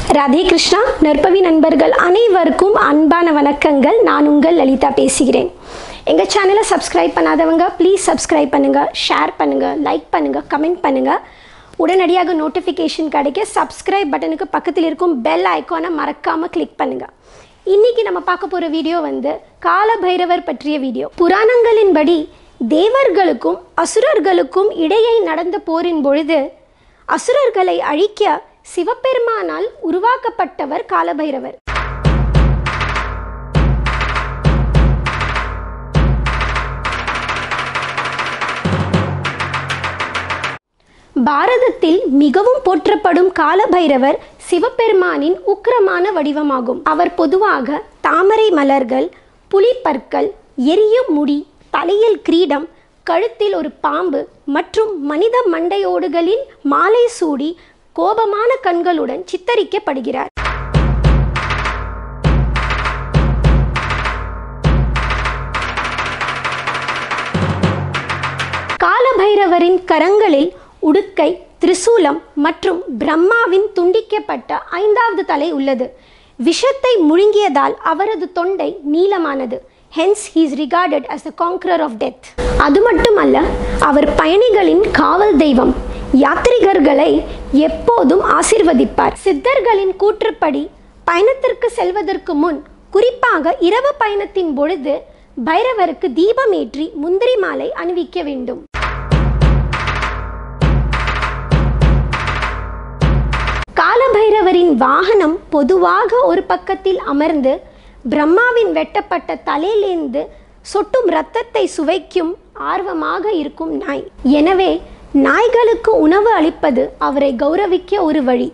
राधे कृष्णा नरपवी नண்பர்கள் அனைவருக்கும் அன்பான வணக்கங்கள். நான் உங்கள் லலிதா பேசுகிறேன். எங்க சேனலை சப்ஸ்கிரைப் பண்ணாதவங்க ப்ளீஸ் சப்ஸ்கிரைப் பண்ணுங்க, ஷேர் பண்ணுங்க, லைக் பண்ணுங்க, கமெண்ட் பண்ணுங்க. உடனடியாக நோட்டிஃபிகேஷன் கிடைக்க சப்ஸ்கிரைப் பட்டனுக்கு பக்கத்தில் இருக்கும் பெல் ஐகானை மறக்காம கிளிக் பண்ணுங்க. இன்னைக்கு நம்ம பார்க்க போற வீடியோ கால பைரவர் பற்றிய வீடியோ. புராணங்களின்படி தேவர்களுக்கும் அசுரர்களுக்கும் இடையே நடந்த போரின் பொழுது அசுரர்களை அழிக்க சிவபெருமானால் உருவாக்கப்பட்டவர் காலபைரவர். பாரதத்தில் மிகவும் போற்றப்படும் காலபைரவர் சிவபெருமானின் உக்கிரமான வடிவமாகும். அவர் பொதுவாக தாமரை மலர்கள், புலிப்பற்கள், எரியும் முடி, தலையில் கிரீடம், கழுத்தில் ஒரு பாம்பு மற்றும் மனித மண்டையோடுகளின் மாலை சூடி கோபமான கண்களுடன் சித்தரிக்கப்படுகிறார். காலபைரவரின் கரங்களில் உடுக்கை, திரிசூலம் மற்றும் பிரம்மாவின் துண்டிக்கப்பட்ட 5வது தலை உள்ளது. விஷத்தை முழுங்கியதால் அவரது தொண்டை நீளமானது. Hence he is regarded as the conqueror of death. அது மட்டுமல்ல, அவர் பயணிகளின் காவல் தெய்வம். யாத்ரீகர்களை எப்போதும் ஆசீர்வதிப்பார். சித்தர்களின் கூற்றுப்படி பயணத்திற்கு செல்வதற்கு முன், குறிப்பாக இரவு பயணத்தின் பொழுது பைரவருக்கு தீபமேற்றி முந்திரி மாலை அணிவிக்க வேண்டும். காலபைரவரின் வாகனம் பொதுவாக ஒரு பக்கத்தில் அமர்ந்து பிரம்மாவின் வெட்டப்பட்ட தலையிலிருந்து சொட்டும் இரத்தத்தை சுவைக்கும் ஆர்வமாக இருக்கும் நாய். எனவே நாய்களுக்கு உணவு அளிப்பது அவரை கௌரவிக்க ஒரு வழி.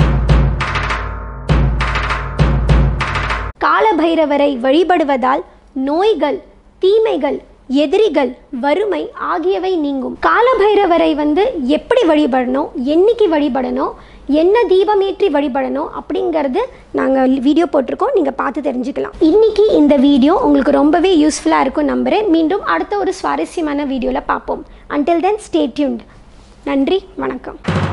காலபைரவரை வழிபடுவதால் நோய்கள், தீமைகள், எதிரிகள், வறுமை ஆகியவை நீங்கும். காலபைரவரை எப்படி வழிபடணும், என்னைக்கு வழிபடணும், என்ன தீபமேற்றி வழிபடணும் அப்படிங்கிறது நாங்கள் வீடியோ போட்டிருக்கோம். நீங்கள் பார்த்து தெரிஞ்சுக்கலாம். இன்னைக்கு இந்த வீடியோ உங்களுக்கு ரொம்பவே யூஸ்ஃபுல்லாக இருக்கும் நம்புகிறேன். மீண்டும் அடுத்த ஒரு சுவாரஸ்யமான வீடியோவில் பார்ப்போம். Until then, stay tuned. நன்றி, வணக்கம்.